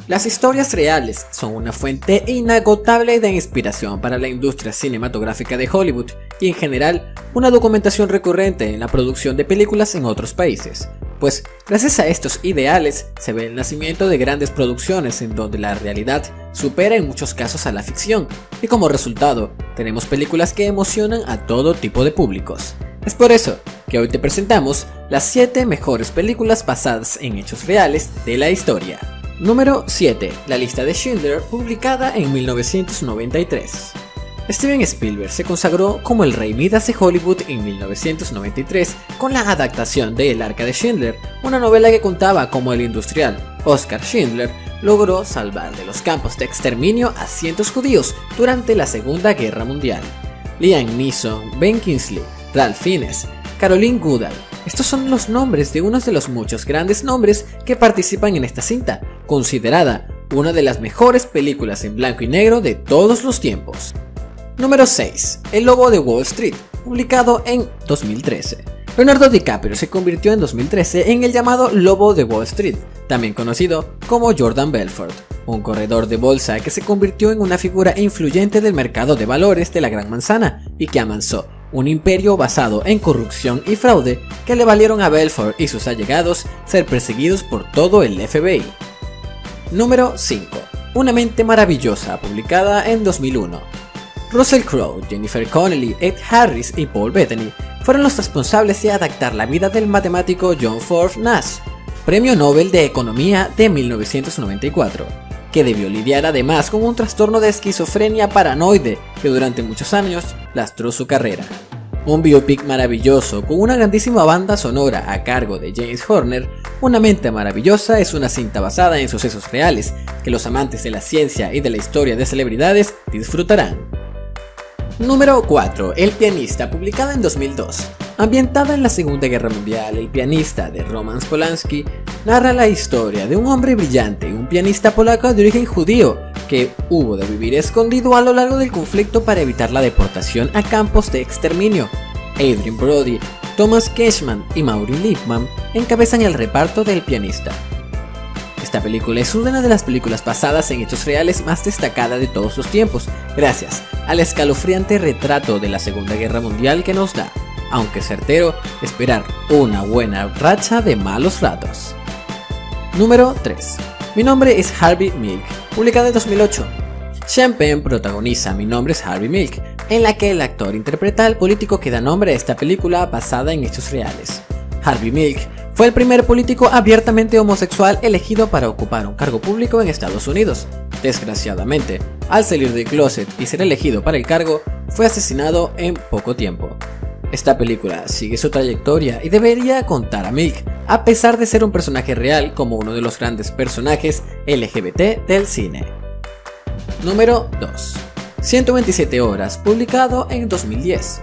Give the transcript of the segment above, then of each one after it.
Las historias reales son una fuente inagotable de inspiración para la industria cinematográfica de Hollywood y en general una documentación recurrente en la producción de películas en otros países, pues gracias a estos ideales se ve el nacimiento de grandes producciones en donde la realidad supera en muchos casos a la ficción y como resultado tenemos películas que emocionan a todo tipo de públicos. Es por eso que hoy te presentamos las 7 mejores películas basadas en hechos reales de la historia. Número 7. La lista de Schindler, publicada en 1993. Steven Spielberg se consagró como el rey Midas de Hollywood en 1993 con la adaptación de El Arca de Schindler, una novela que contaba cómo el industrial Oskar Schindler logró salvar de los campos de exterminio a cientos judíos durante la Segunda Guerra Mundial. Liam Neeson, Ben Kingsley, Ralph Fiennes, Caroline Goodall. Estos son los nombres de unos de los muchos grandes nombres que participan en esta cinta, considerada una de las mejores películas en blanco y negro de todos los tiempos. Número 6. El Lobo de Wall Street, publicado en 2013. Leonardo DiCaprio se convirtió en 2013 en el llamado Lobo de Wall Street, también conocido como Jordan Belfort, un corredor de bolsa que se convirtió en una figura influyente del mercado de valores de la Gran Manzana y que amansó un imperio basado en corrupción y fraude que le valieron a Belfort y sus allegados ser perseguidos por todo el FBI. Número 5. Una mente maravillosa, publicada en 2001. Russell Crowe, Jennifer Connelly, Ed Harris y Paul Bettany fueron los responsables de adaptar la vida del matemático John Forbes Nash, Premio Nobel de Economía de 1994, que debió lidiar además con un trastorno de esquizofrenia paranoide que durante muchos años lastró su carrera. Un biopic maravilloso con una grandísima banda sonora a cargo de James Horner, Una mente maravillosa es una cinta basada en sucesos reales que los amantes de la ciencia y de la historia de celebridades disfrutarán. Número 4. El pianista, publicada en 2002. Ambientada en la Segunda Guerra Mundial, El pianista de Roman Polanski narra la historia de un hombre brillante, un pianista polaco de origen judío, que hubo de vivir escondido a lo largo del conflicto para evitar la deportación a campos de exterminio. Adrien Brody, Thomas Kretschmann y Maureen Lipman encabezan el reparto del pianista. Esta película es una de las películas basadas en hechos reales más destacada de todos los tiempos, gracias al escalofriante retrato de la Segunda Guerra Mundial que nos da, aunque certero, esperar una buena racha de malos ratos. Número 3. Mi nombre es Harvey Milk, publicada en 2008. Sean Penn protagoniza Mi nombre es Harvey Milk, en la que el actor interpreta al político que da nombre a esta película basada en hechos reales. Harvey Milk fue el primer político abiertamente homosexual elegido para ocupar un cargo público en Estados Unidos. Desgraciadamente, al salir del closet y ser elegido para el cargo, fue asesinado en poco tiempo. Esta película sigue su trayectoria y debería contar a Milk, a pesar de ser un personaje real, como uno de los grandes personajes LGBT del cine. Número 2. 127 horas, publicado en 2010.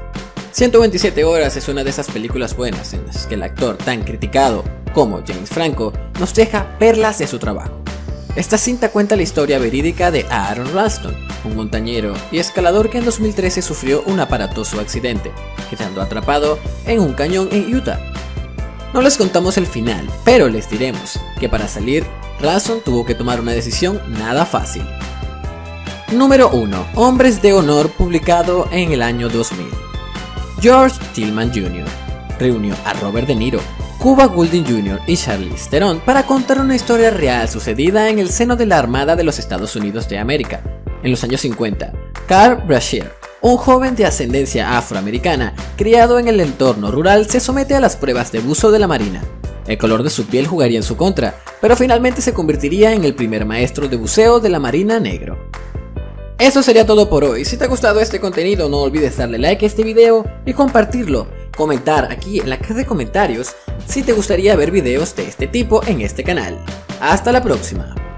127 horas es una de esas películas buenas en las que el actor tan criticado como James Franco nos deja perlas de su trabajo. Esta cinta cuenta la historia verídica de Aaron Ralston, un montañero y escalador que en 2013 sufrió un aparatoso accidente, quedando atrapado en un cañón en Utah. No les contamos el final, pero les diremos que para salir, Ralston tuvo que tomar una decisión nada fácil. Número 1. Hombres de honor, publicado en el año 2000. George Tillman Jr. reunió a Robert De Niro, Cuba Gooding Jr. y Charlize Theron para contar una historia real sucedida en el seno de la Armada de los Estados Unidos de América. En los años 50, Carl Brashear, un joven de ascendencia afroamericana criado en el entorno rural, se somete a las pruebas de buzo de la Marina. El color de su piel jugaría en su contra, pero finalmente se convertiría en el primer maestro de buceo de la Marina negro. Eso sería todo por hoy. Si te ha gustado este contenido, no olvides darle like a este video y compartirlo. Comentar aquí en la caja de comentarios si te gustaría ver videos de este tipo en este canal. Hasta la próxima.